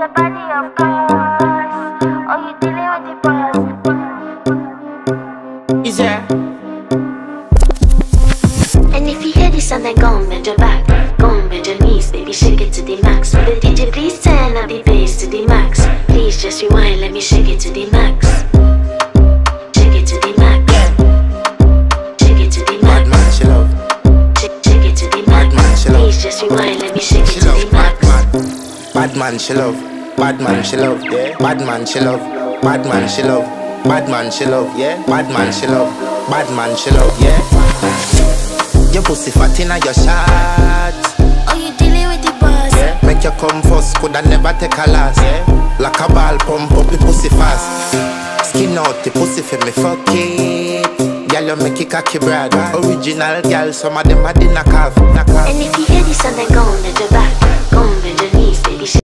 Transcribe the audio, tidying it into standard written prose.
your body, of course. Oh, you dealing with the boss. Is there? And if you hear this sound, then go and bend your back. Go and bend your knees, baby, shake it to the max. Will the DJ please turn up the bass to the max? Please just rewind, let me shake it to the max. Shake it to the max. Shake it to the max. Bad man, she love. Shake it to the max. Bad man, she love. Please just rewind, let me shake it She to love. the max. Bad man, she love. Bad man, she love. Yeah. Bad man, she love. Bad man, she love. Bad man, she love. Yeah. Bad man, she love. Bad man, she love. Yeah. Your pussy fat inna your shot. Oh, you dealing with the boss. Yeah. Make you come first, coulda never take a last. Yeah. Like a ball, pump up the pussy fast. Skin out the pussy for me, fuck it. Girl, you make it cocky brad. Original girl, some of them a dinner calf. And if you hear this sound, then go and bend your back. Go and bend your knees, baby.